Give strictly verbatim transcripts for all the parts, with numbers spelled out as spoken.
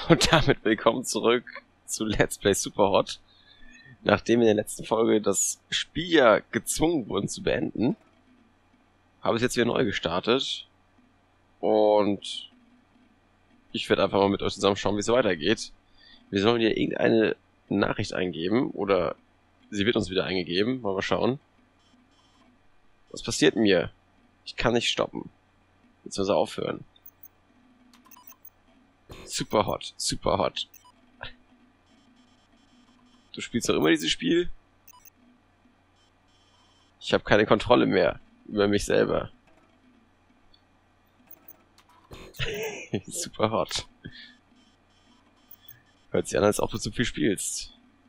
Und damit willkommen zurück zu Let's Play Superhot. Nachdem wir in der letzten Folge das Spiel ja gezwungen wurden zu beenden, habe ich jetzt wieder neu gestartet. Und ich werde einfach mal mit euch zusammen schauen, wie es weitergeht. Wir sollen hier irgendeine Nachricht eingeben, oder sie wird uns wieder eingegeben. Mal, mal schauen. Was passiert mir? Ich kann nicht stoppen. Jetzt muss er aufhören. Superhot, Superhot. Du spielst doch immer dieses Spiel? Ich habe keine Kontrolle mehr über mich selber. Superhot. Hört sich an, als ob du zu viel spielst.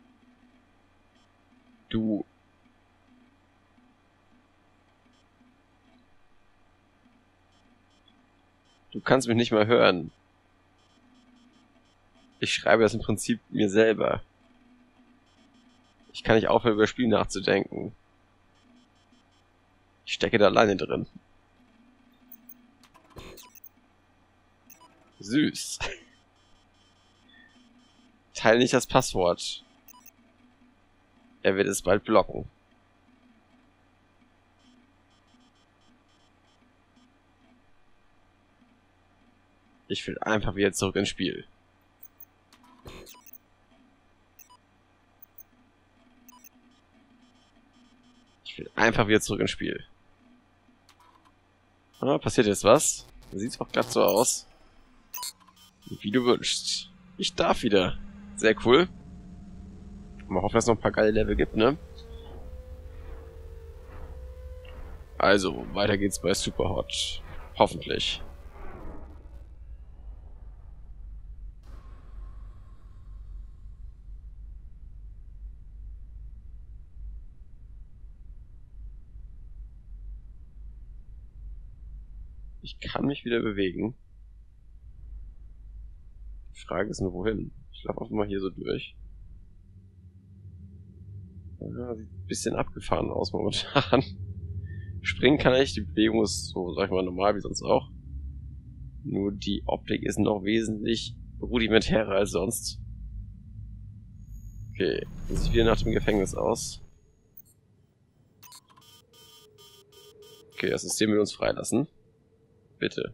Du. Du kannst mich nicht mal hören. Ich schreibe das im Prinzip mir selber. Ich kann nicht aufhören, über das Spiel nachzudenken. Ich stecke da alleine drin. Süß. Teile nicht das Passwort. Er wird es bald blocken. Ich will einfach wieder zurück ins Spiel. Ich will einfach wieder zurück ins Spiel. Ah, passiert jetzt was? Sieht auch gerade so aus. Wie du wünschst. Ich darf wieder. Sehr cool. Mal hoffen, dass es noch ein paar geile Level gibt, ne? Also, weiter geht's bei Superhot. Hoffentlich. Ich kann mich wieder bewegen. Die Frage ist nur, wohin? Ich laufe einfach mal hier so durch. Ja, sieht ein bisschen abgefahren aus momentan. Springen kann ich, die Bewegung ist so, sag ich mal, normal wie sonst auch. Nur die Optik ist noch wesentlich rudimentärer als sonst. Okay, das sieht wieder nach dem Gefängnis aus. Okay, das System will uns freilassen. Bitte.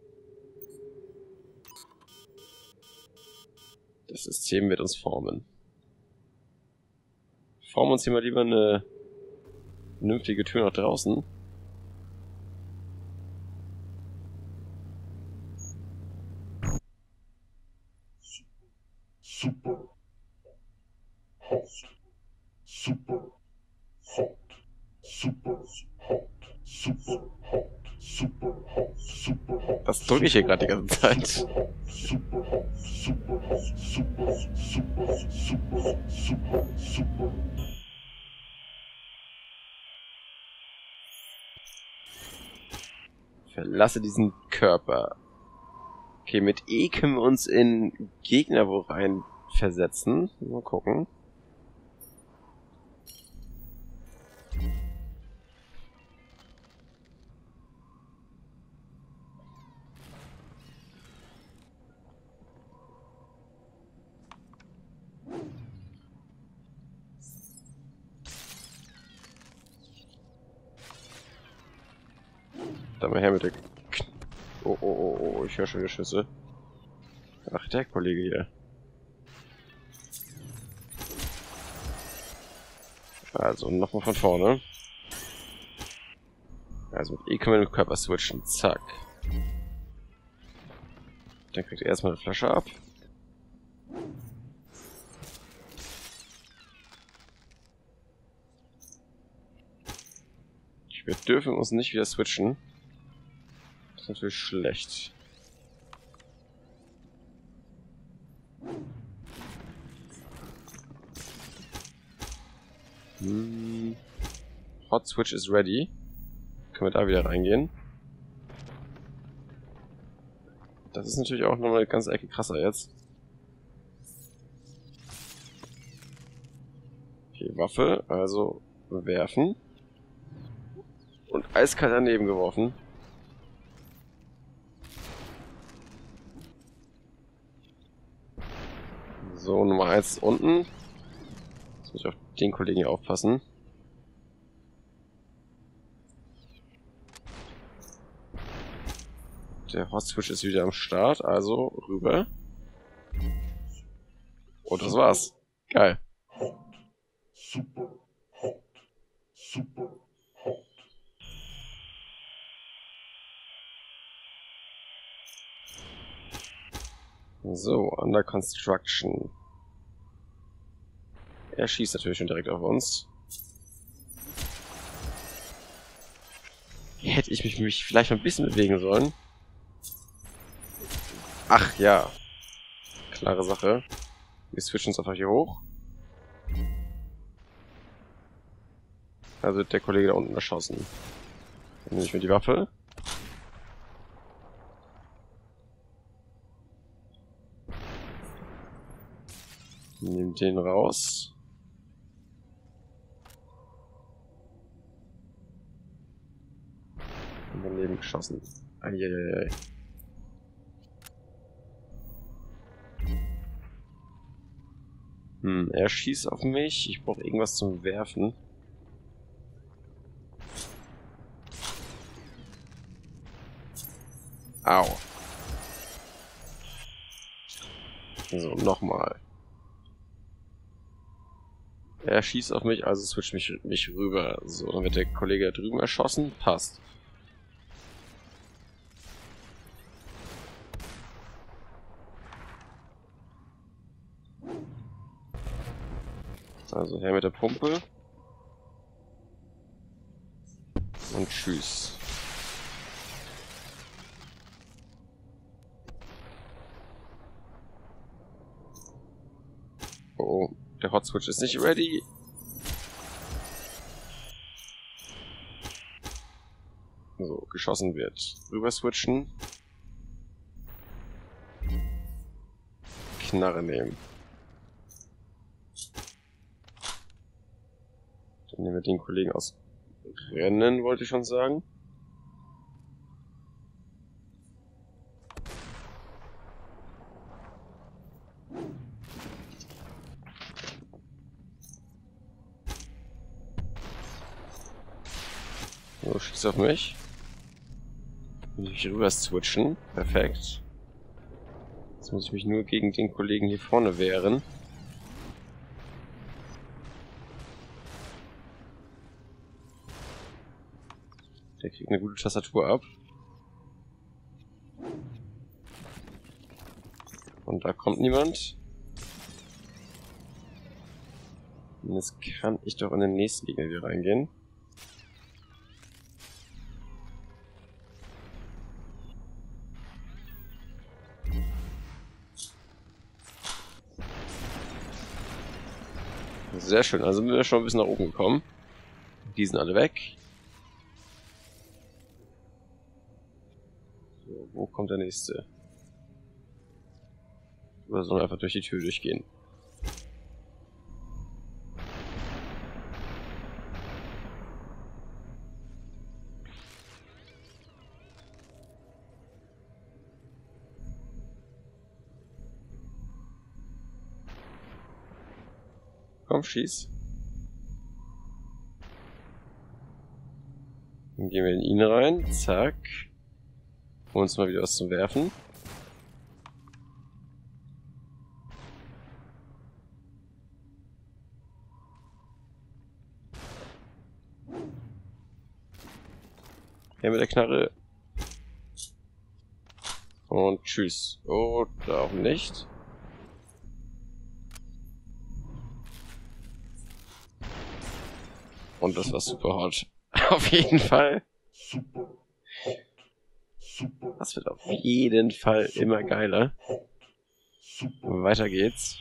Das System wird uns formen. Formen uns hier mal lieber eine vernünftige Tür nach draußen. Super hot. Super hot. Super hot. Super hot. Super hot. Super hot. Das drücke ich hier gerade die ganze Zeit. Super hot. Super hot. Super hot. Super hot. Super hot. Super hot. Super hot. Verlasse diesen Körper. Okay, mit E können wir uns in Gegner wo rein versetzen. Mal gucken. Da mal her mit der... Oh, oh, oh, oh, ich höre schon die Schüsse. Ach, der Kollege hier. Also, nochmal von vorne. Also, mit E können wir den Körper switchen. Zack. Dann kriegt er erstmal eine Flasche ab. Wir dürfen uns nicht wieder switchen. Das ist natürlich schlecht. Hm. Hot Switch is ready. Können wir da wieder reingehen. Das ist natürlich auch nochmal eine ganze Ecke krasser jetzt. Okay, Waffe, also werfen. Und eiskalt daneben geworfen. So, Nummer eins unten. Jetzt muss ich auf den Kollegen hier aufpassen. Der Hot-Switch ist wieder am Start, also rüber. Und das war's. Geil. Hot. Super hot. Super hot. So, under construction. Er schießt natürlich schon direkt auf uns. Hätte ich mich, mich vielleicht noch ein bisschen bewegen sollen. Ach ja. Klare Sache. Wir switchen uns einfach hier hoch. Da wird der Kollege da unten erschossen. Dann nehme ich mir die Waffe. Nehmen den raus. Und daneben geschossen. Eieiei. Hm, er schießt auf mich. Ich brauche irgendwas zum Werfen. Au. So, nochmal. Er schießt auf mich, also switcht mich, mich rüber. So, dann wird der Kollege da drüben erschossen. Passt. Also her mit der Pumpe. Und tschüss. Oh, der Hot Switch ist nicht ready. So, geschossen wird. Rüber switchen. Knarre nehmen. Dann nehmen wir den Kollegen aus Rennen, wollte ich schon sagen. So, schießt auf mich. Muss ich rüber switchen. Perfekt. Jetzt muss ich mich nur gegen den Kollegen hier vorne wehren. Der kriegt eine gute Tastatur ab. Und da kommt niemand. Und jetzt kann ich doch in den nächsten Gegner wieder reingehen. Sehr schön, also sind wir schon ein bisschen nach oben gekommen. Die sind alle weg. So, wo kommt der nächste? Oder sollen wir einfach durch die Tür durchgehen? Komm, schieß. Dann gehen wir in ihn rein. Zack. Holen uns mal wieder was zum Werfen. Her mit der Knarre. Und tschüss. Oder auch nicht. Und das war super hot. Auf jeden Fall. Super hot. Super. Das wird auf jeden Fall immer geiler. Super. Weiter geht's.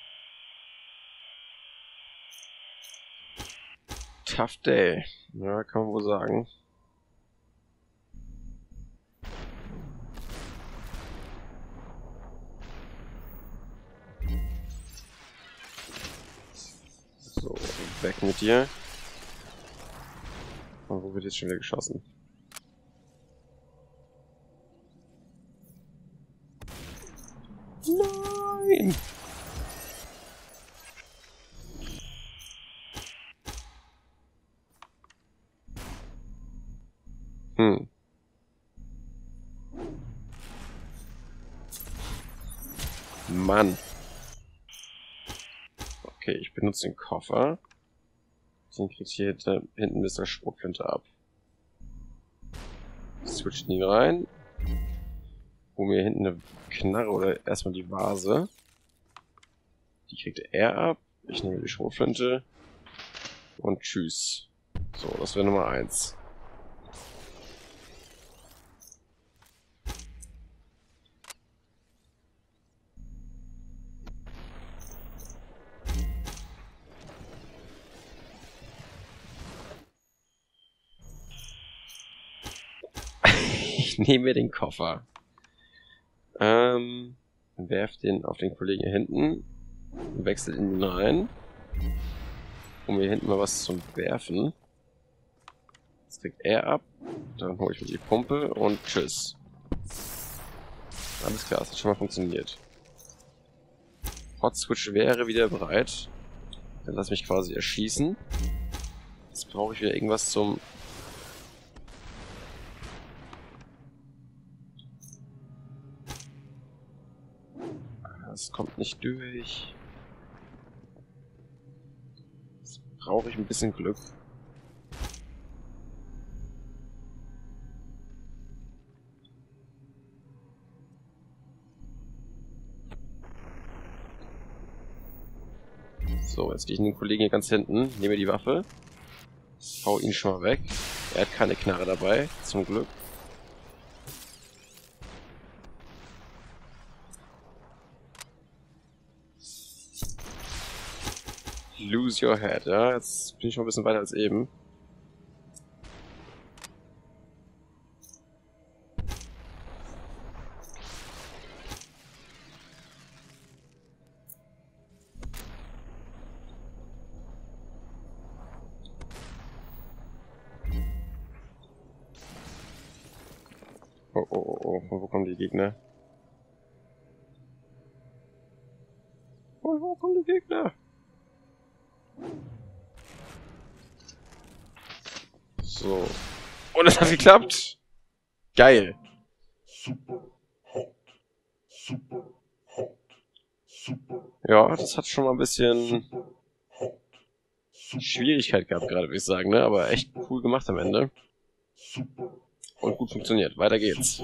Tough Day. Ja, kann man wohl sagen. So, weg mit dir. Und wo wird jetzt schon wieder geschossen? Nein! Mann. Okay, ich benutze den Koffer. Den kriegt hier hinten bis der Schrotflinte ab. Switchen ihn rein. Hol mir hinten eine Knarre oder erstmal die Vase. Die kriegt er ab. Ich nehme die Schrotflinte. Und tschüss. So, das wäre Nummer eins. Ich nehme mir den Koffer. Ähm, werf den auf den Kollegen hier hinten. Wechsel ihn rein. Um hier hinten mal was zum Werfen. Das kriegt er ab. Dann hole ich mir die Pumpe und tschüss. Alles klar, das hat schon mal funktioniert. Hot Switch wäre wieder bereit. Dann lass mich quasi erschießen. Jetzt brauche ich wieder irgendwas zum... Das kommt nicht durch. Jetzt brauche ich ein bisschen Glück. So, jetzt gehe ich in den Kollegen hier ganz hinten, nehme die Waffe, hau ihn schon mal weg. Er hat keine Knarre dabei, zum Glück. Lose your head, ja, jetzt bin ich schon ein bisschen weiter als eben. Oh, oh, oh, oh, wo kommen die Gegner? Oh, wo kommen die Gegner? So. Und es hat geklappt! Geil! Super hot. Super hot. Super. Ja, das hat schon mal ein bisschen Super hot. Super. Schwierigkeit gehabt gerade, würde ich sagen, ne? Aber echt cool gemacht am Ende. Super. Und gut funktioniert. Weiter geht's.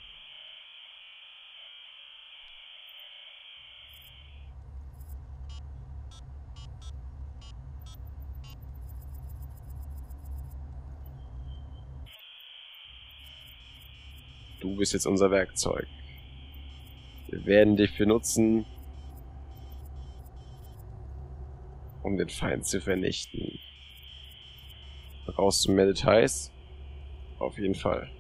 Du bist jetzt unser Werkzeug. Wir werden dich benutzen, um den Feind zu vernichten. Brauchst du mehr Details? Auf jeden Fall.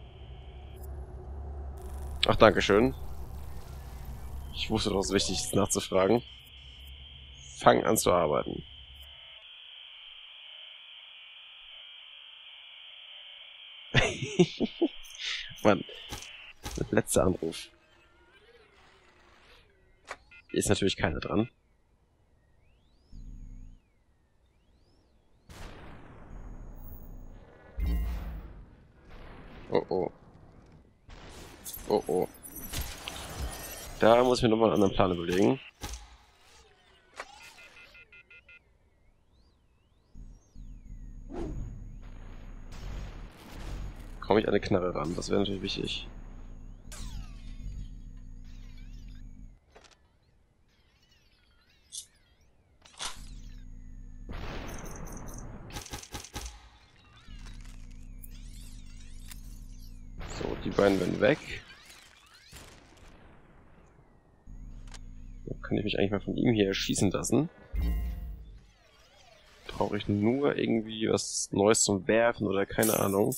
Ach, dankeschön. Ich wusste doch, es ist wichtig, ist nachzufragen. Fang an zu arbeiten. Mann. Letzter Anruf. Hier ist natürlich keiner dran. Oh oh. Oh oh. Da muss ich mir nochmal einen anderen Plan überlegen. Komme ich an eine Knarre ran? Das wäre natürlich wichtig. So, die beiden werden weg. Dann kann ich mich eigentlich mal von ihm hier erschießen lassen. Brauche ich nur irgendwie was Neues zum Werfen oder keine Ahnung.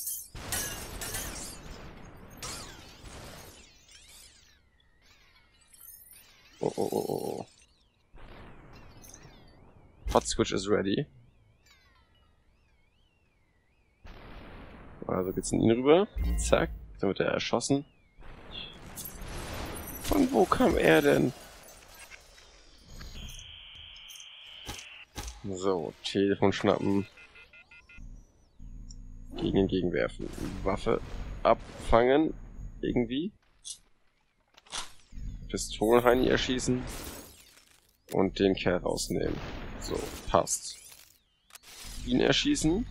Oh, oh, oh, oh. Hot Switch is ready. Also geht's in ihn rüber. Zack. Dann wird er erschossen. Von wo kam er denn? So, Telefon schnappen. Gegen ihn gegenwerfen. Waffe abfangen. Irgendwie. Pistolenheini erschießen und den Kerl rausnehmen. So, passt. Ihn erschießen.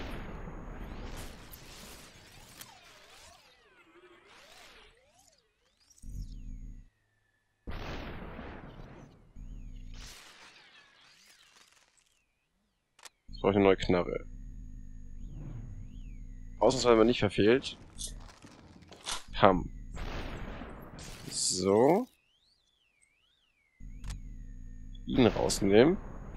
Jetzt brauche ich eine neue Knarre. Ausnahmsweise haben wir nicht verfehlt. Pam. So. Ihn rausnehmen.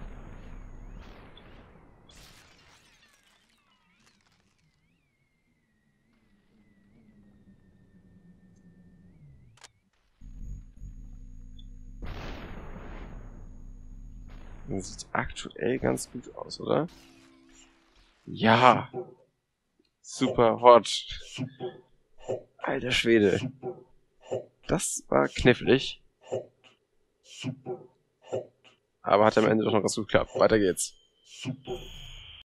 Das sieht aktuell ganz gut aus, oder? Ja! Super hot! Alter Schwede! Das war knifflig. Aber hat am Ende doch noch ganz gut geklappt. Weiter geht's.